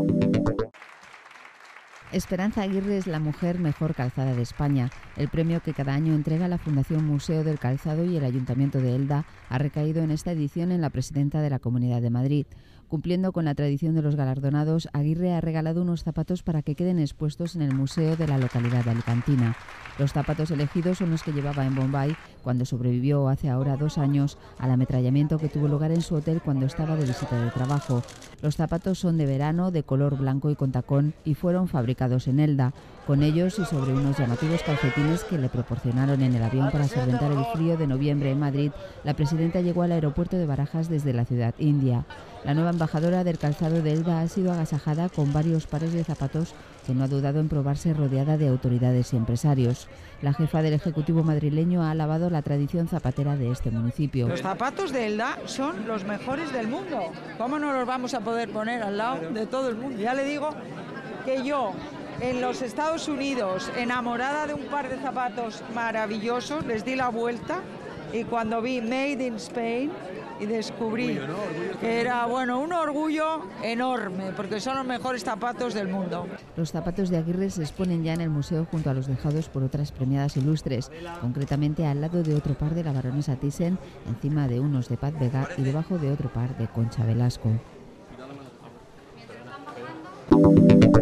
Esperanza Aguirre es la mujer mejor calzada de España. El premio que cada año entrega la Fundación Museo del Calzado y el Ayuntamiento de Elda ha recaído en esta edición en la presidenta de la Comunidad de Madrid. Cumpliendo con la tradición de los galardonados, Aguirre ha regalado unos zapatos para que queden expuestos en el museo de la localidad alicantina. Los zapatos elegidos son los que llevaba en Bombay cuando sobrevivió hace ahora 2 años al ametrallamiento que tuvo lugar en su hotel cuando estaba de visita de trabajo. Los zapatos son de verano, de color blanco y con tacón y fueron fabricados en Elda. Con ellos y sobre unos llamativos calcetines que le proporcionaron en el avión para solventar el frío de noviembre en Madrid, la presidenta llegó al aeropuerto de Barajas desde la ciudad india. La nueva embajadora del calzado de Elda ha sido agasajada con varios pares de zapatos que no ha dudado en probarse rodeada de autoridades y empresarios. La jefa del Ejecutivo madrileño ha alabado la tradición zapatera de este municipio. Los zapatos de Elda son los mejores del mundo. ¿Cómo no los vamos a poder poner al lado de todo el mundo? Ya le digo que yo, en los Estados Unidos, enamorada de un par de zapatos maravillosos, les di la vuelta y cuando vi Made in Spain y descubrí que era, un orgullo enorme, porque son los mejores zapatos del mundo. Los zapatos de Aguirre se exponen ya en el museo junto a los dejados por otras premiadas ilustres, concretamente al lado de otro par de la baronesa Thyssen, encima de unos de Paz Vega y debajo de otro par de Concha Velasco.